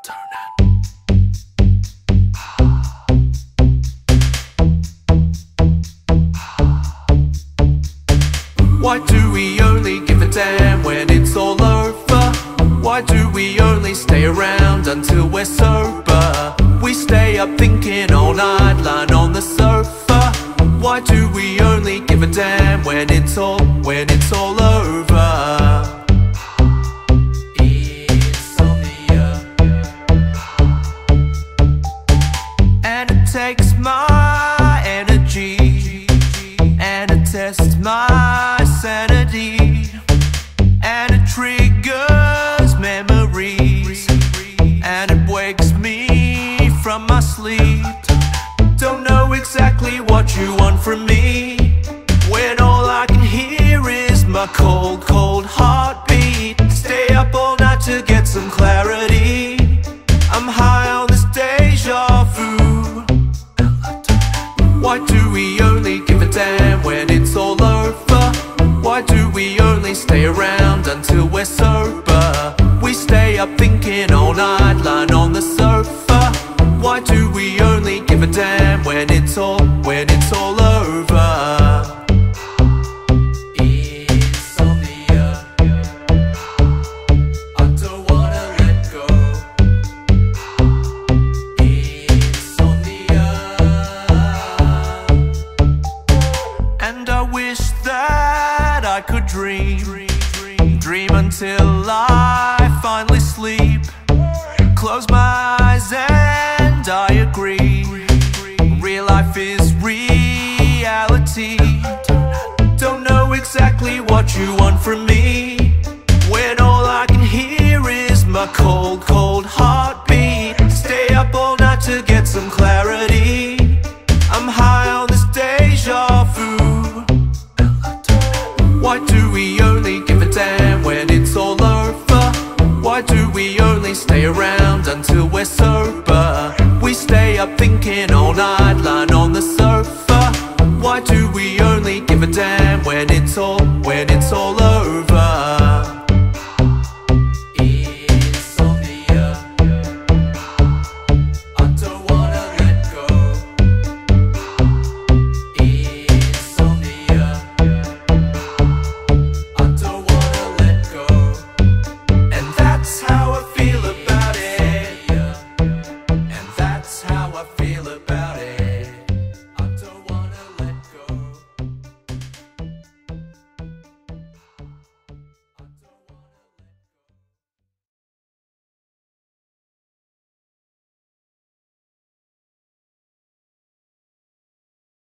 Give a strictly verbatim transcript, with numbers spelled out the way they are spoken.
Why do we only give a damn when it's all over? Why do we only stay around until we're sober? We stay up thinking all night, lying on the sofa. Why do we only give a damn when it's all, when it's all over? Insomnia. And it takes my energy, and it tests my sanity, and it triggers memories, and it wakes me from my sleep. Don't know exactly what you want from me, when all I can hear is my cold, cold heartbeat. Stay up all night to get some clarity. I'm high on this deja vu. Why do we only give a damn when it's all over? Why do we only stay around until we're sober? We stay up thinking all night, lying on the sofa. Why do we only give a damn when it's all, when it's all over? Insomnia. I don't wanna let go. Insomnia. And I wish that I could dream, dream until I finally sleep. Close my eyes and I agree, real life is reality. Don't know exactly what you want from me, when all I can hear is my cold, cold heartbeat. Stay up all night to get some clarity. I'm high on this deja vu. Why do we only give a damn when it's all over? Why do we only stay around until we're sober? We stay up thinking all night, lying on the